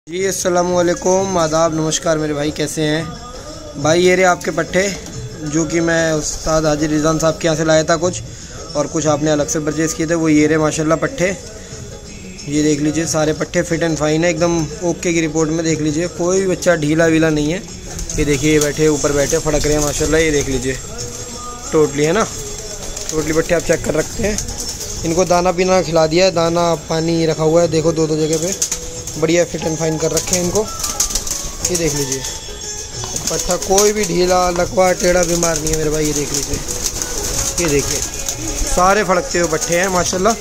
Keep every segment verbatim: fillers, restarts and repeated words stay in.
जी अस्सलाम वालेकुम, आदाब, नमस्कार मेरे भाई, कैसे हैं भाई। ये रहे आपके पट्टे जो कि मैं उस्ताद हाजी रिजवान साहब के यहाँ से लाया था कुछ, और कुछ आपने अलग से परचेज़ किए थे। वो ये रहे माशाल्लाह पट्टे, ये देख लीजिए सारे पट्टे फिट एंड फाइन है, एकदम ओके की रिपोर्ट में। देख लीजिए कोई भी बच्चा ढीला वीला नहीं है। ये देखिए, ये बैठे ऊपर बैठे फड़क रहे हैं माशाल्लाह। ये देख लीजिए टोटली है ना, टोटली पट्टे आप चेक कर रखते हैं। इनको दाना पीना खिला दिया है, दाना पानी रखा हुआ है, देखो दो दो जगह पे बढ़िया फिट एंड फाइन कर रखे हैं इनको। ये देख लीजिए पट्टा कोई भी ढीला लकवा टेढ़ा बीमार नहीं है मेरे भाई। ये देख लीजिए, ये देखिए सारे फड़कते हुए पट्टे हैं माशाल्लाह।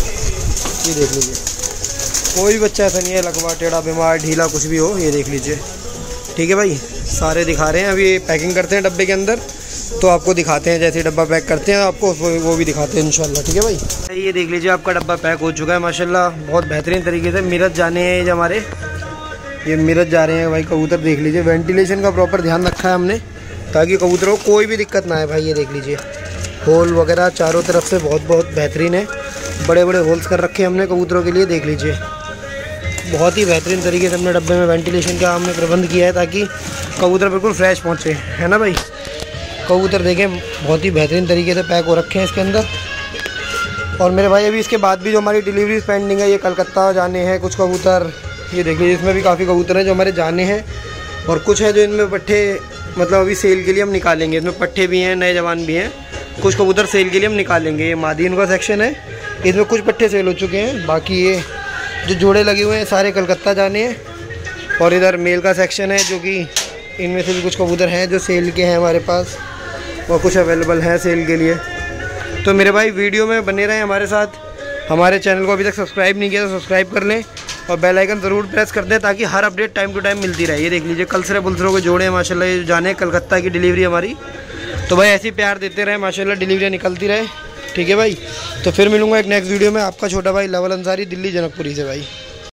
ये देख लीजिए कोई भी बच्चा ऐसा नहीं है लकवा टेढ़ा बीमार ढीला कुछ भी हो। ये देख लीजिए, ठीक है भाई। सारे दिखा रहे हैं, अभी पैकिंग करते हैं डब्बे के अंदर तो आपको दिखाते हैं। जैसे डब्बा पैक करते हैं आपको वो भी दिखाते हैं इंशाल्लाह, ठीक है भाई। ये देख लीजिए आपका डब्बा पैक हो चुका है माशाल्लाह, बहुत बेहतरीन तरीके से। मिरज जाने हैं जो हमारे, ये मिरज जा रहे हैं भाई कबूतर। देख लीजिए वेंटिलेशन का प्रॉपर ध्यान रखा है हमने ताकि कबूतरों को कोई भी दिक्कत ना आए भाई। ये देख लीजिए होल वगैरह चारों तरफ से बहुत बहुत बेहतरीन है, बड़े बड़े होल्स कर रखे हैं हमने कबूतरों के लिए। देख लीजिए बहुत ही बेहतरीन तरीके से हमने डब्बे में वेंटिलेशन का हमने प्रबंध किया है ताकि कबूतर बिल्कुल फ्रेश पहुँचे, है ना भाई। कबूतर देखें बहुत ही बेहतरीन तरीके से पैक हो रखे हैं इसके अंदर। और मेरे भाई अभी इसके बाद भी जो हमारी डिलीवरी पेंडिंग है, ये कलकत्ता जाने हैं कुछ कबूतर। ये देख लीजिए इसमें भी काफ़ी कबूतर हैं जो हमारे जाने हैं, और कुछ है जो इनमें पट्ठे मतलब अभी सेल के लिए हम निकालेंगे। इसमें पट्ठे भी हैं, नए जवान भी हैं, कुछ कबूतर सेल के लिए हम निकालेंगे। ये मादीन का सेक्शन है, इसमें कुछ पट्ठे सेल हो चुके हैं, बाकी ये जो जोड़े लगे हुए हैं सारे कलकत्ता जाने हैं। और इधर मेल का सेक्शन है जो कि इनमें से भी कुछ कबूतर हैं जो सेल के हैं हमारे पास, और कुछ अवेलेबल है सेल के लिए। तो मेरे भाई वीडियो में बने रहें हमारे साथ। हमारे चैनल को अभी तक सब्सक्राइब नहीं किया तो सब्सक्राइब कर लें और बेल आइकन ज़रूर प्रेस कर दें ताकि हर अपडेट टाइम टू टाइम मिलती रहे। ये देख लीजिए कलसरे बुलसरों के जोड़े हैं माशाल्लाह, ये जाने कलकत्ता की डिलीवरी हमारी। तो भाई ऐसे ही प्यार देते रहे माशाल्लाह, डिलीवरी निकलती रहे, ठीक है भाई। तो फिर मिलूँगा एक नेक्स्ट वीडियो में। आपका छोटा भाई लवल अंसारी, दिल्ली जनकपुरी से भाई।